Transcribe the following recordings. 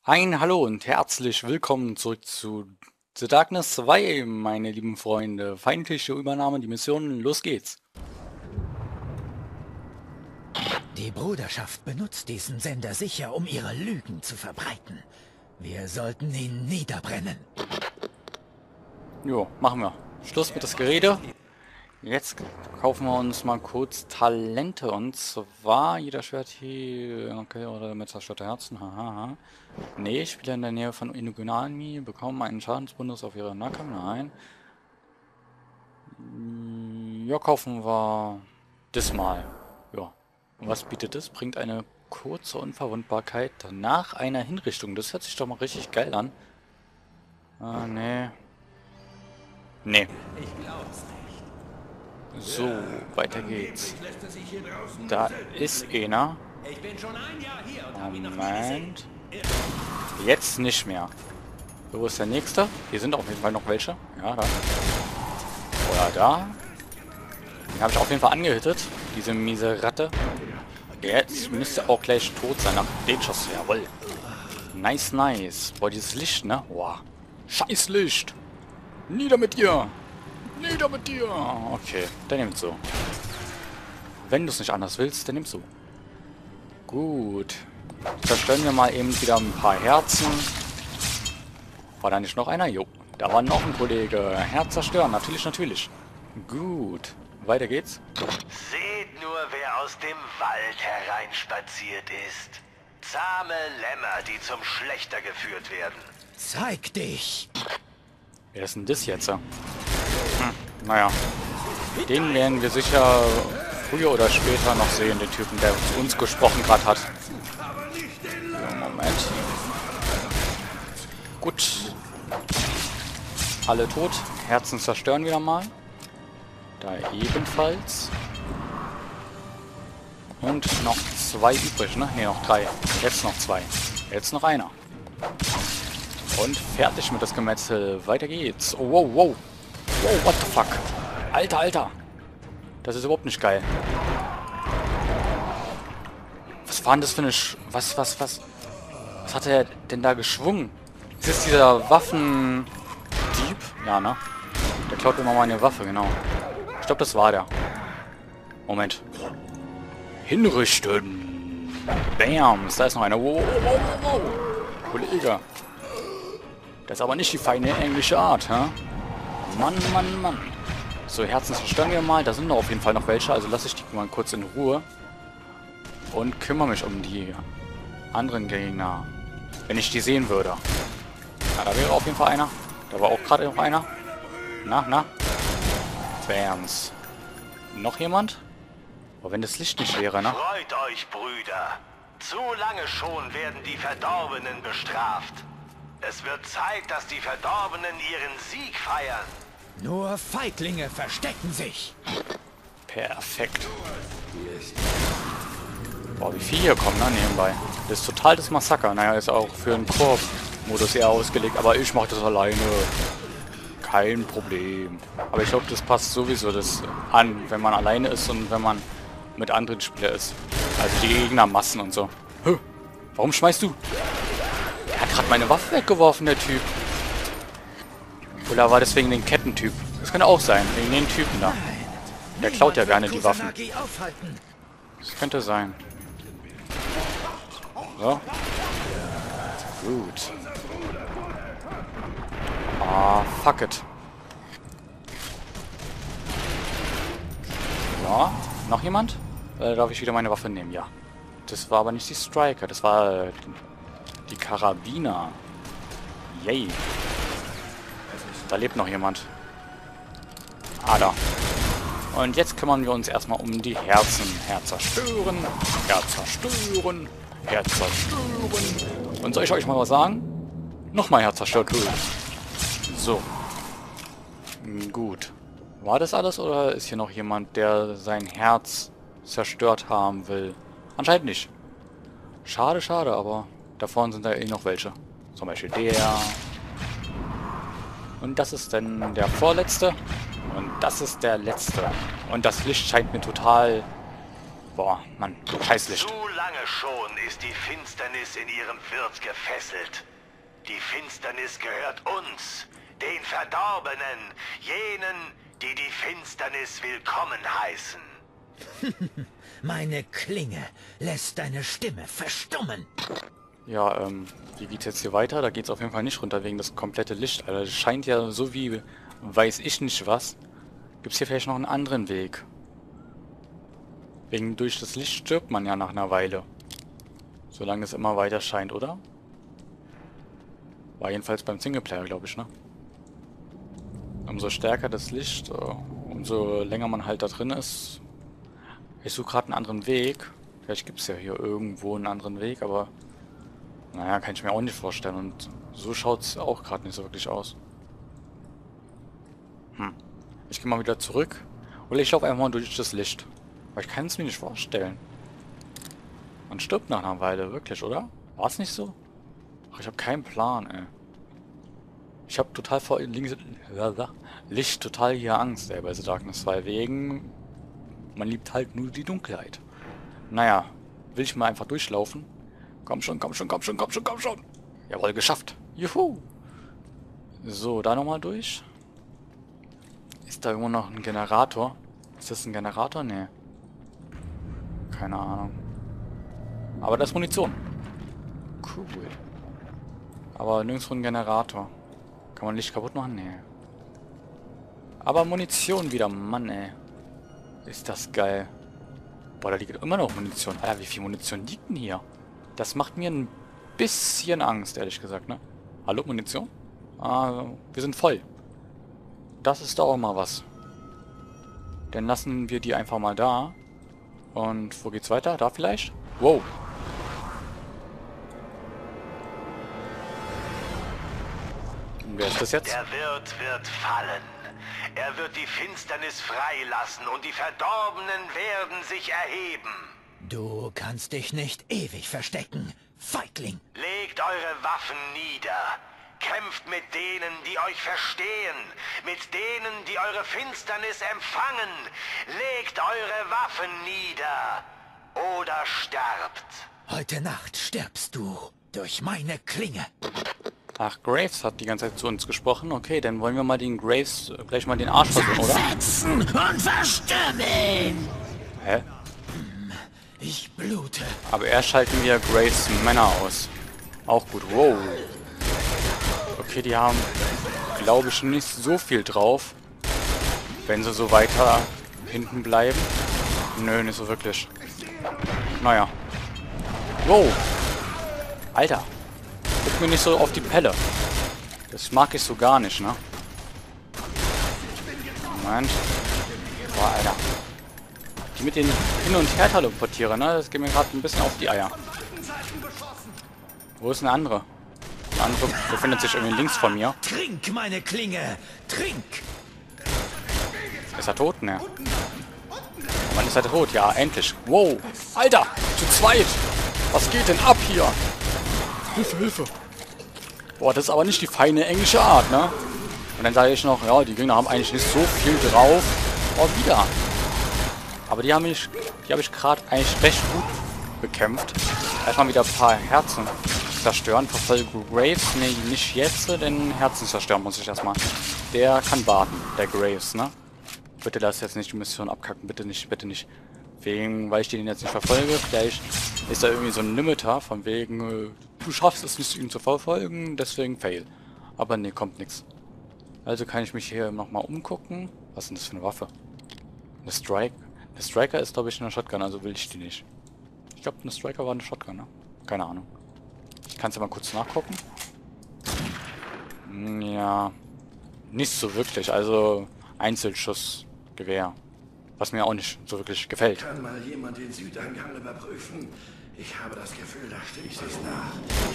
Ein Hallo und herzlich willkommen zurück zu The Darkness 2, meine lieben Freunde. Feindliche Übernahme, die Mission, los geht's. Die Bruderschaft benutzt diesen Sender sicher, um ihre Lügen zu verbreiten. Wir sollten ihn niederbrennen. Jo, machen wir. Schluss mit das Gerede. Jetzt kaufen wir uns mal kurz Talente. Und zwar jeder Schwert hier. Okay, oder mit zerstörter Herzen. Haha. Nee, Spieler in der Nähe von Inugunami bekommen einen Schadensbonus auf ihre Nacken. Nein. Ja, kaufen wir das mal. Ja. Und was bietet es? Bringt eine kurze Unverwundbarkeit nach einer Hinrichtung. Das hört sich doch mal richtig geil an. Ah, nee. Nee. So, weiter geht's. Da ist einer. Moment. Jetzt nicht mehr. Wo ist der nächste? Hier sind auf jeden Fall noch welche. Ja, da. Oder da. Den habe ich auf jeden Fall angehittet. Diese miese Ratte. Jetzt müsste auch gleich tot sein nach den Schuss. Jawohl. Nice, nice. Boah, dieses Licht, ne? Boah. Scheiß Licht. Nieder mit dir. Nieder mit dir. Okay, dann nimmst du. Wenn du es nicht anders willst, dann nimmst du. Gut. Zerstören wir mal eben wieder ein paar Herzen. War da nicht noch einer? Jo. Da war noch ein Kollege. Herz zerstören. Natürlich, natürlich. Gut. Weiter geht's. Seht nur, wer aus dem Wald hereinspaziert ist. Zahme Lämmer, die zum Schlechter geführt werden. Zeig dich! Wer ist denn das jetzt? Naja. Den werden wir sicher früher oder später noch sehen, den Typen, der zu uns gesprochen gerade hat. So, Moment. Gut. Alle tot. Herzen zerstören wieder mal. Da ebenfalls. Und noch zwei übrig, ne? Ne, noch drei. Jetzt noch zwei. Jetzt noch einer. Und fertig mit das Gemetzel. Weiter geht's. Oh, wow, wow. Wow, what the fuck? Alter, Alter. Das ist überhaupt nicht geil. Was war denn das für eine Was hat er denn da geschwungen? Ist das dieser Waffendieb? Ja, ne? Der klaut immer mal eine Waffe, genau. Ich glaube, das war der. Moment. Hinrichten. Bams. Da ist noch einer. Wow, wow, wow, wow. Kollege. Das ist aber nicht die feine englische Art, hä? Mann, Mann, Mann. So, Herzen zerstören wir mal. Da sind noch auf jeden Fall noch welche. Also lasse ich die mal kurz in Ruhe. Und kümmere mich um die anderen Gegner. Wenn ich die sehen würde. Na, da wäre auf jeden Fall einer. Da war auch gerade noch einer. Na. Bams. Noch jemand? Aber wenn das Licht nicht wäre, ne? Freut euch, Brüder. Zu lange schon werden die Verdorbenen bestraft. Es wird Zeit, dass die Verdorbenen ihren Sieg feiern. Nur Feiglinge verstecken sich. Perfekt. Boah, wie viel hier kommen, ne, nebenbei. Das ist total das Massaker. Naja, ist auch für einen Koop-Modus eher ausgelegt. Aber ich mache das alleine. Kein Problem. Aber ich glaube, das passt sowieso das an, wenn man alleine ist und wenn man mit anderen Spielern ist. Also die Gegnermassen und so. Hä? Warum schmeißt du? Er hat gerade meine Waffe weggeworfen, der Typ. Oder war das wegen den Kettentyp? Das könnte auch sein, wegen den Typen da. Der klaut ja gerne die Waffen. Das könnte sein. So. Gut. Ah, fuck it. Ja, noch jemand? Darf ich wieder meine Waffe nehmen? Ja. Das war aber nicht die Striker, das war die Karabiner. Yay. Da lebt noch jemand. Ah, da. Und jetzt kümmern wir uns erstmal um die Herzen. Herz zerstören, Herz zerstören, Herz zerstören. Und soll ich euch mal was sagen? Nochmal Herz zerstört. So. Gut. War das alles oder ist hier noch jemand, der sein Herz zerstört haben will? Anscheinend nicht. Schade, schade, aber da vorne sind da eh noch welche. Zum Beispiel der. Und das ist dann der vorletzte. Und das ist der letzte. Und das Licht scheint mir total Boah, Mann, Scheißlicht. Zu lange schon ist die Finsternis in ihrem Wirt gefesselt. Die Finsternis gehört uns, den Verdorbenen, jenen, die die Finsternis willkommen heißen. Meine Klinge lässt deine Stimme verstummen. Ja, wie geht's jetzt hier weiter? Da geht's auf jeden Fall nicht runter wegen das komplette Licht. Alter, das scheint ja so wie weiß ich nicht was. Gibt's hier vielleicht noch einen anderen Weg? Wegen durch das Licht stirbt man ja nach einer Weile. Solange es immer weiter scheint, oder? War jedenfalls beim Singleplayer, glaube ich, ne? Umso stärker das Licht, umso länger man halt da drin ist. Ich suche gerade einen anderen Weg. Vielleicht gibt es ja hier irgendwo einen anderen Weg, aber naja, kann ich mir auch nicht vorstellen. Und so schaut es auch gerade nicht so wirklich aus. Ich gehe mal wieder zurück. Oder ich laufe einfach mal durch das Licht. Aber ich kann es mir nicht vorstellen. Man stirbt nach einer Weile, wirklich, oder? War es nicht so? Ach, ich habe keinen Plan, ey. Ich habe total vor Licht total hier Angst, ey, bei The Darkness 2. Wegen... Man liebt halt nur die Dunkelheit. Naja, will ich mal einfach durchlaufen? Komm schon, komm schon, komm schon, komm schon, komm schon. Jawohl, geschafft. Juhu. So, da nochmal durch. Ist da irgendwo noch ein Generator? Ist das ein Generator? Nee. Keine Ahnung. Aber da ist Munition. Cool. Aber nirgendwo ein Generator. Kann man Licht kaputt machen? Nee. Aber Munition wieder. Mann, ey. Ist das geil. Boah, da liegt immer noch Munition. Alter, wie viel Munition liegt denn hier? Das macht mir ein bisschen Angst, ehrlich gesagt, ne? Hallo, Munition? Ah, wir sind voll. Das ist doch auch mal was. Dann lassen wir die einfach mal da. Und wo geht's weiter? Da vielleicht? Wow. Und wer ist das jetzt? Der Wirt wird fallen. Er wird die Finsternis freilassen und die Verdorbenen werden sich erheben. Du kannst dich nicht ewig verstecken, Feigling. Legt eure Waffen nieder. Kämpft mit denen, die euch verstehen. Mit denen, die eure Finsternis empfangen. Legt eure Waffen nieder. Oder sterbt. Heute Nacht stirbst du durch meine Klinge. Ach, Graves hat die ganze Zeit zu uns gesprochen. Okay, dann wollen wir mal den Graves gleich mal den Arsch versuchen, oder? Zersetzen und verstümmeln. Hä? Ich blute. Aber erst schalten wir Graves Männer aus. Auch gut. Wow. Okay, die haben, glaube ich, nicht so viel drauf. Wenn sie so weiter hinten bleiben. Nö, nicht so wirklich. Naja. Wow. Alter. Guck mir nicht so auf die Pelle. Das mag ich so gar nicht, ne? Moment. Boah, Alter. Die mit den Hin- und Her-Teleportieren, ne? Das geht mir gerade ein bisschen auf die Eier. Wo ist eine andere? Der andere befindet sich irgendwie links von mir. Trink meine Klinge. Trink. Ist er tot? Ne. Wann ist er tot? Ja, endlich. Wow. Alter, zu zweit. Was geht denn ab hier? Hilfe, Hilfe. Boah, das ist aber nicht die feine englische Art, ne? Und dann sage ich noch, ja, die Gegner haben eigentlich nicht so viel drauf. Oh, wieder. Aber die habe ich gerade eigentlich recht gut bekämpft. Erstmal wieder ein paar Herzen zerstören. Verfolge Graves. Nee, nicht jetzt, denn Herzen zerstören muss ich erstmal. Der kann warten, der Graves, ne? Bitte lass jetzt nicht die Mission abkacken. Bitte nicht, bitte nicht. Wegen, weil ich den jetzt nicht verfolge. Vielleicht ist da irgendwie so ein Limiter, von wegen, du schaffst es nicht, ihn zu verfolgen, deswegen fail. Aber nee, kommt nichts. Also kann ich mich hier nochmal umgucken. Was ist denn das für eine Waffe? Eine Strike? Eine Striker ist, glaube ich, eine Shotgun, also will ich die nicht. Ich glaube, eine Striker war eine Shotgun, ne? Keine Ahnung. Ich kann es ja mal kurz nachgucken. Ja, nicht so wirklich. Also Einzelschussgewehr. Was mir auch nicht so wirklich gefällt. Kann mal jemand den Südeingang überprüfen? Ich habe das Gefühl, da schließt es nach.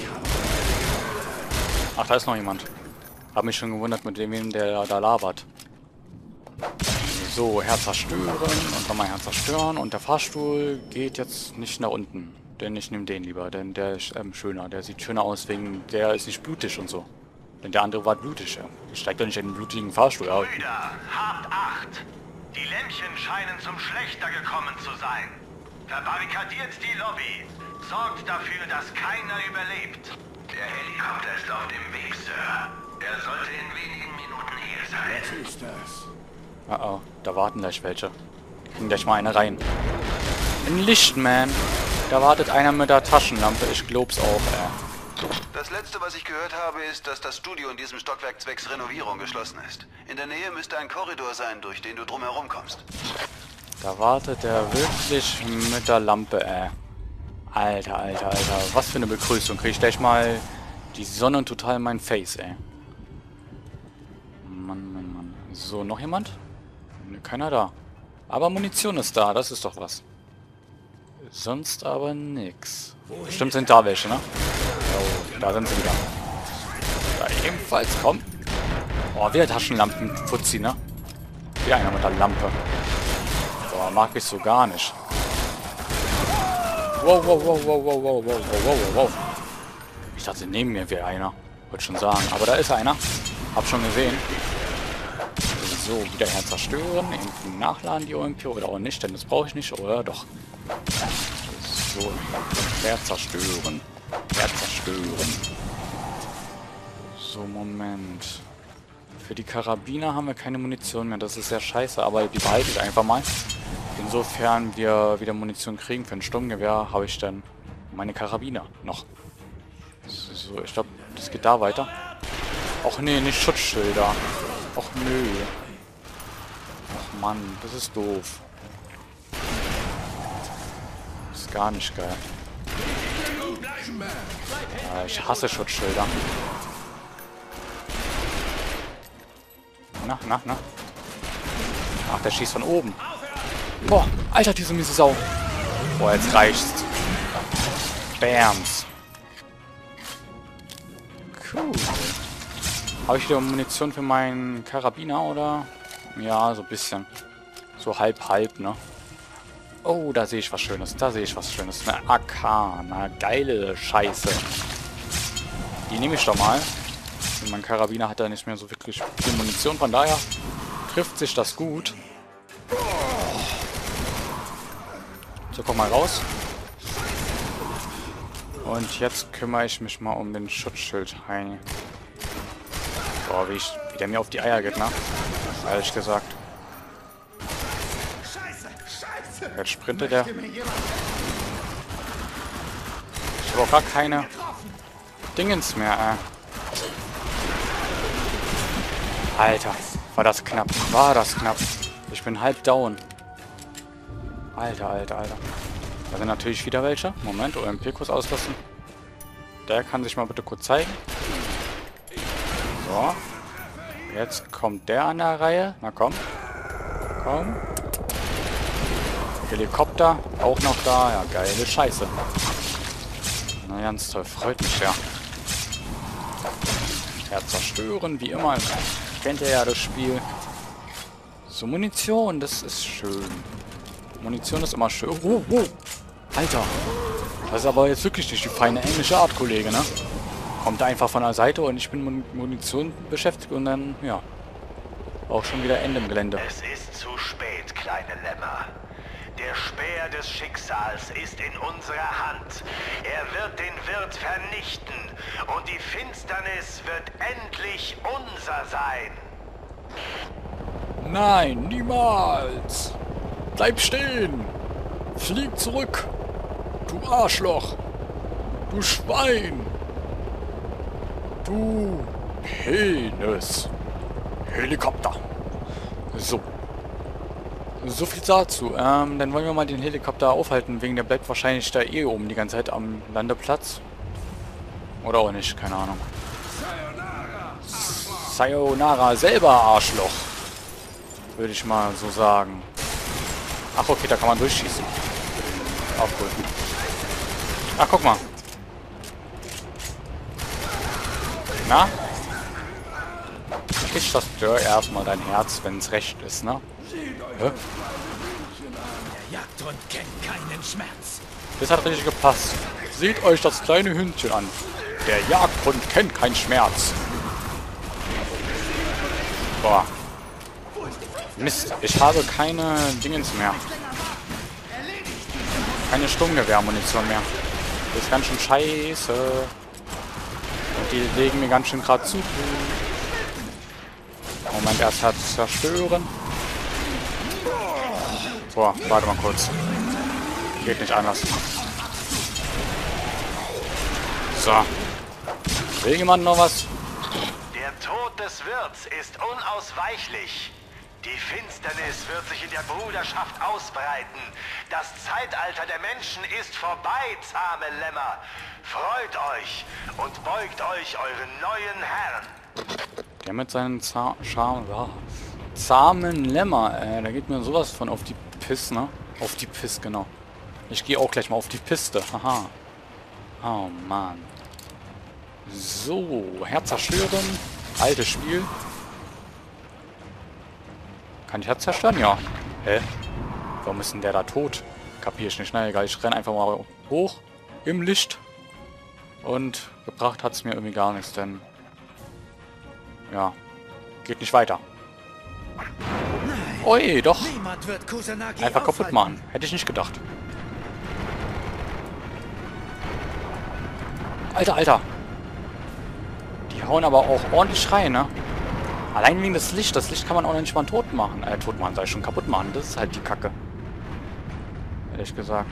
Ach, da ist noch jemand. Hab mich schon gewundert, mit wem der da labert. So, Herz zerstören und nochmal Herz zerstören. Und der Fahrstuhl geht jetzt nicht nach unten. Denn ich nehme den lieber, denn der ist schöner. Der sieht schöner aus, wegen der ist nicht blutig und so. Denn der andere war blutig, ja. Ich steig doch nicht in den blutigen Fahrstuhl. Ja. Brüder, habt Acht! Die Lämpchen scheinen zum Schlechter gekommen zu sein. Verbarrikadiert die Lobby. Sorgt dafür, dass keiner überlebt. Der Helikopter ist auf dem Weg, Sir. Er sollte in wenigen Minuten hier sein. Was ist das? Oh, da warten gleich welche. Kriegen gleich mal eine rein. Ein Lichtman. Da wartet einer mit der Taschenlampe. Ich glaub's auch, Das letzte, was ich gehört habe, ist, dass das Studio in diesem Stockwerk zwecks Renovierung geschlossen ist. In der Nähe müsste ein Korridor sein, durch den du drumherum kommst. Da wartet der wirklich mit der Lampe, Alter, Alter, Alter. Was für eine Begrüßung. Krieg ich gleich mal die Sonne total in mein Face, Mann, Mann, Mann. So, noch jemand? Ne, keiner da. Aber Munition ist da, das ist doch was. Sonst aber nix. Bestimmt sind da welche, ne? Oh, da sind sie wieder. Da ebenfalls, komm. Oh, wieder Taschenlampen-Fuzzi, ne? Wieder einer mit der Lampe. Boah, mag ich so gar nicht. Wow, wow, wow, wow, wow, wow, wow, wow, wow. Ich dachte, neben mir wäre einer. Wollte schon sagen. Aber da ist einer. Hab schon gesehen. So, wieder her zerstören. Irgendwie nachladen die OMP oder auch nicht, denn das brauche ich nicht. Oder doch. So, her zerstören. Her zerstören. So, Moment. Für die Karabiner haben wir keine Munition mehr. Das ist sehr scheiße, aber die behalte ich einfach mal. Insofern wir wieder Munition kriegen für ein Sturmgewehr, habe ich dann meine Karabiner noch. So, ich glaube, das geht da weiter. Och nee, nicht Schutzschilder. Och nö. Och Mann, das ist doof. Das ist gar nicht geil. Ja, ich hasse Schutzschilder. Na. Ach, der schießt von oben. Boah, Alter, diese miese Sau. Boah, jetzt reicht's. Bams. Cool. Habe ich wieder Munition für meinen Karabiner, oder? Ja, so ein bisschen. So halb, ne? Oh, da sehe ich was Schönes. Da sehe ich was Schönes. Eine AK. Eine geile Scheiße. Die nehme ich doch mal. Und mein Karabiner hat da nicht mehr so wirklich viel Munition. Von daher trifft sich das gut. So, komm mal raus. Und jetzt kümmere ich mich mal um den Schutzschild. Hein. Boah, wie der mir auf die Eier geht, ne? Ehrlich gesagt. Jetzt sprintet der. Ich habe auch gar keine Dingens mehr, Alter, war das knapp. Ich bin halb down. Alter. Da sind natürlich wieder welche. Moment, OMP-Kurs auslassen. Der kann sich mal bitte kurz zeigen. So. Jetzt kommt der an der Reihe. Na komm. Komm. Helikopter, auch noch da. Ja, geile Scheiße. Na, ganz toll. Freut mich ja. Ja, zerstören, wie immer. Kennt ihr ja das Spiel. So, Munition, das ist schön. Munition ist immer schön. Oh. Alter. Das ist aber jetzt wirklich nicht die feine englische Art, Kollege, ne? Kommt einfach von der Seite und ich bin mit Munition beschäftigt und dann, ja. Auch schon wieder Ende im Gelände. Es ist zu spät, kleine Lämmer. Der Speer des Schicksals ist in unserer Hand. Er wird den Wirt vernichten und die Finsternis wird endlich unser sein. Nein, niemals! Bleib stehen! Flieg zurück! Du Arschloch! Du Schwein! Du Penis! Helikopter! So viel dazu. Dann wollen wir mal den Helikopter aufhalten, wegen der bleibt wahrscheinlich da eh oben die ganze Zeit am Landeplatz. Oder auch nicht, keine Ahnung. Sayonara, selber Arschloch. Würde ich mal so sagen. Ach, okay, da kann man durchschießen. Auch cool. Ach, guck mal. Na? Ich zerstöre erstmal dein Herz, wenn es recht ist, ne? Hä? Der Jagdhund kennt keinen Schmerz. Das hat richtig gepasst. Seht euch das kleine Hündchen an. Der Jagdhund kennt keinen Schmerz. Boah. Mist, ich habe keine Dingens mehr. keine Sturmgewehrmunition mehr. Das ist ganz schön scheiße. Und die legen mir ganz schön gerade zu. Moment, erst hat es zerstören. Boah, warte mal kurz. Geht nicht anders. So. Will jemand noch was? Der Tod des Wirts ist unausweichlich. Die Finsternis wird sich in der Bruderschaft ausbreiten. Das Zeitalter der Menschen ist vorbei, zahme Lämmer. Freut euch und beugt euch euren neuen Herrn. Der mit seinen zahmen Lämmer, da geht mir sowas von auf die Piste, ne? Auf die Piste, genau. Ich gehe auch gleich mal auf die Piste, haha. Oh, Mann. So, Herz zerstören. Altes Spiel. Kann ich Herz zerstören? Ja. Hä? Warum ist denn der da tot? Kapier ich nicht. Na egal, ich renne einfach mal hoch. Im Licht. Und gebracht hat es mir irgendwie gar nichts, denn... Ja. Geht nicht weiter. Ui, doch. Niemand wird Kusanagi Einfach kaputt aufhalten. machen. Hätte ich nicht gedacht. Alter, Alter. Die hauen aber auch ordentlich rein, ne? Allein wegen des Lichts. Das Licht kann man auch nicht mal tot machen. Tot machen, sei schon kaputt machen. Das ist halt die Kacke. Ehrlich gesagt.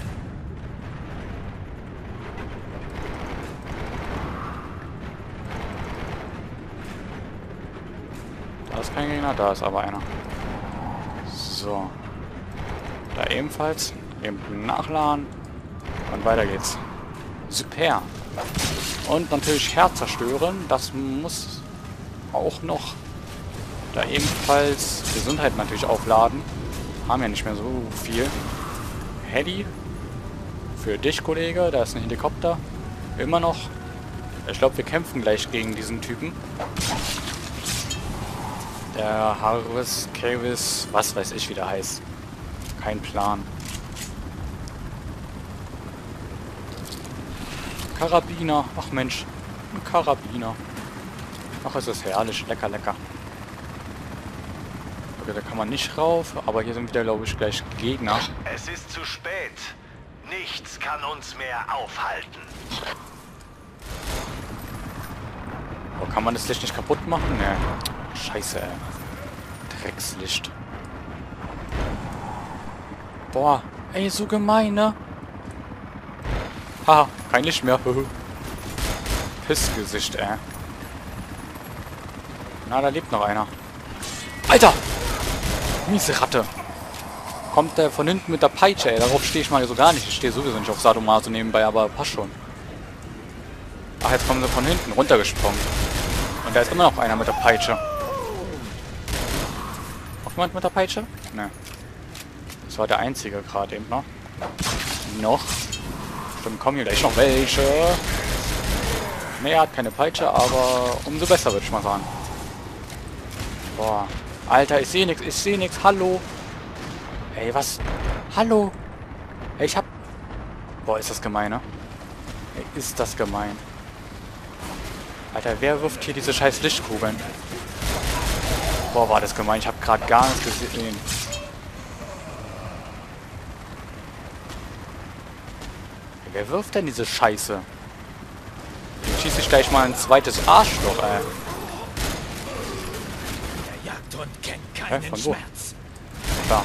Da ist kein Gegner, da ist aber einer. So. Da ebenfalls. Eben nachladen. Und weiter geht's. Super. Und natürlich Herz zerstören. Das muss auch noch. Da ebenfalls Gesundheit natürlich aufladen. Haben ja nicht mehr so viel. Hedy. Für dich, Kollege. Da ist ein Helikopter. Immer noch. Ich glaube, wir kämpfen gleich gegen diesen Typen. Der Harvis, Kavis, was weiß ich, wie der heißt. Kein Plan. Karabiner. Ach Mensch. Ein Karabiner. Ach, es ist herrlich. Lecker, lecker. Okay, da kann man nicht rauf. Aber hier sind wieder, glaube ich, gleich Gegner. Es ist zu spät. Nichts kann uns mehr aufhalten. Oh, kann man das Licht nicht kaputt machen? Ne. Scheiße, ey. Dreckslicht. Boah. Ey, so gemein, ne? Haha, kein Licht mehr. Pissgesicht, ey. Na, da lebt noch einer. Alter! Miese Ratte. Kommt der von hinten mit der Peitsche, ey. Darauf stehe ich mal so gar nicht. Ich stehe sowieso nicht auf Sadomaso nebenbei, aber passt schon. Ach, jetzt kommen sie von hinten runtergesprungen. Und da ist immer noch einer mit der Peitsche. Auch jemand mit der Peitsche? Ne. Das war der einzige gerade eben noch. Noch. Stimmt, kommen hier gleich noch welche. Ne, er hat keine Peitsche, aber umso besser, würde ich mal sagen. Boah. Alter, ich sehe nichts, ich sehe nichts. Hallo. Ey, was? Hallo. Ey, ich hab... Boah, ist das gemein, ne? Ey, ist das gemein. Alter, wer wirft hier diese scheiß Lichtkugeln? Boah, war das gemein. Ich habe gerade gar nichts gesehen. Wer wirft denn diese Scheiße? Dann schieße ich gleich mal ein zweites Arschloch, ey. Der Jagdhund kennt keinen Von wo? Schmerz. Da.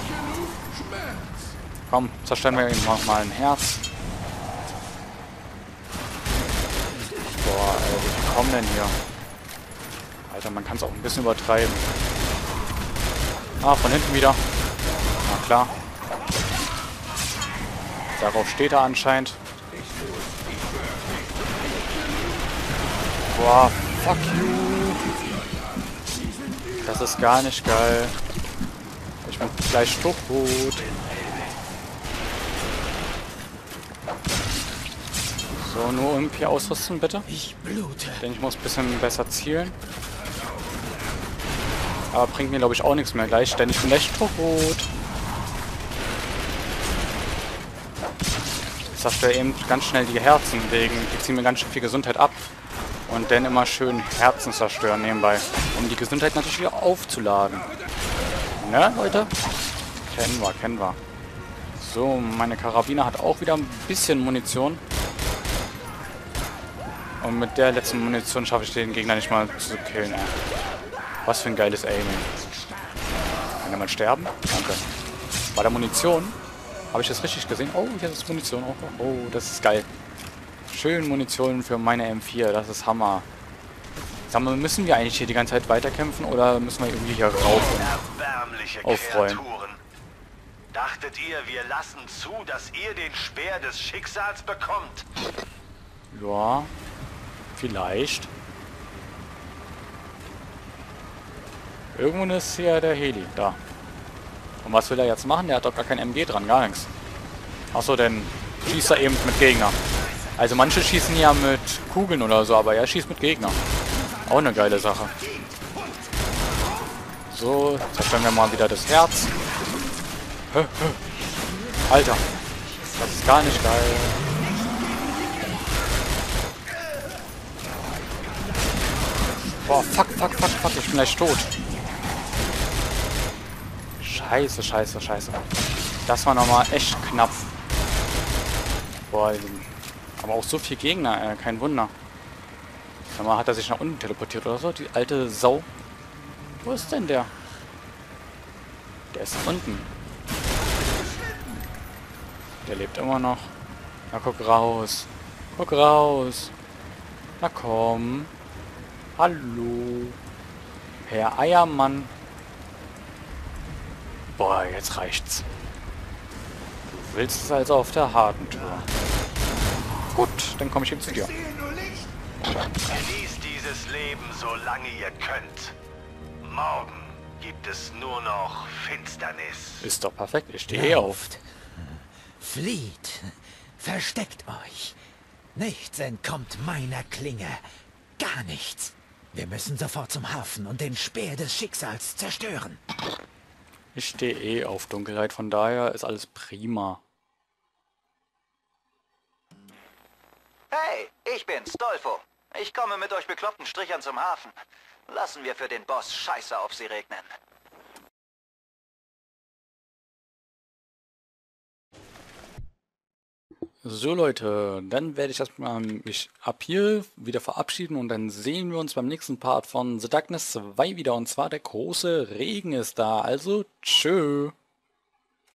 Komm, zerstören wir ihm noch mal ein Herz. Boah, ey, wie kommen denn hier? Alter, man kann es auch ein bisschen übertreiben. Ah, von hinten wieder. Na klar. Darauf steht er anscheinend. Boah, fuck you. Das ist gar nicht geil. Ich bin gleich tot. So, nur irgendwie ausrüsten, bitte. Ich blute. Denn ich muss ein bisschen besser zielen. Aber bringt mir, glaube ich, auch nichts mehr gleich, denn ich bin gleich tot. Ich zerstöre eben ganz schnell die Herzen, wegen die ziehen mir ganz schön viel Gesundheit ab. Und dann immer schön Herzen zerstören nebenbei, um die Gesundheit natürlich wieder aufzuladen. Ne, Leute? Kennen wir. So, meine Karabine hat auch wieder ein bisschen Munition. Und mit der letzten Munition schaffe ich den Gegner nicht mal zu killen. Ey. Was für ein geiles Aiming. Kann er mal sterben? Danke. Bei der Munition habe ich das richtig gesehen. Oh, hier ist Munition. Oh, das ist geil. Schön Munition für meine M4. Das ist Hammer. Sag mal, müssen wir eigentlich hier die ganze Zeit weiterkämpfen oder müssen wir irgendwie hier rauf und aufräumen? Kreaturen. Dachtet ihr, wir lassen zu, dass ihr den Speer des Schicksals bekommt? Ja, vielleicht. Irgendwo ist hier der Heli. Da. Und was will er jetzt machen? Der hat doch gar kein MG dran, gar nichts. Achso, denn schießt er eben mit Gegner. Also manche schießen ja mit Kugeln oder so, aber er schießt mit Gegner. Auch eine geile Sache. So, zerstören wir mal wieder das Herz. Alter, das ist gar nicht geil. Boah, fuck, ich bin gleich tot. Scheiße. Das war nochmal echt knapp. Boah, aber auch so viel Gegner, kein Wunder. Sag mal, hat er sich nach unten teleportiert oder so? Die alte Sau. Wo ist denn der? Der ist unten. Der lebt immer noch. Na, guck raus. Na komm. Hallo. Herr Eiermann. Boah, jetzt reicht's. Du willst es also auf der harten Tour. Gut, dann komme ich eben zu dir. Genießt dieses Leben, solange ihr könnt. Morgen gibt es nur noch Finsternis. Ist doch perfekt, ich stehe eh auf. Flieht. Versteckt euch. Nichts entkommt meiner Klinge. Gar nichts. Wir müssen sofort zum Hafen und den Speer des Schicksals zerstören. Ich stehe eh auf Dunkelheit, von daher ist alles prima. Hey, ich bin's, Dolfo. Ich komme mit euch bekloppten Strichern zum Hafen. Lassen wir für den Boss Scheiße auf sie regnen. So Leute, dann werde ich erstmal mich ab hier wieder verabschieden und dann sehen wir uns beim nächsten Part von The Darkness 2 wieder, und zwar der große Regen ist da, also tschö.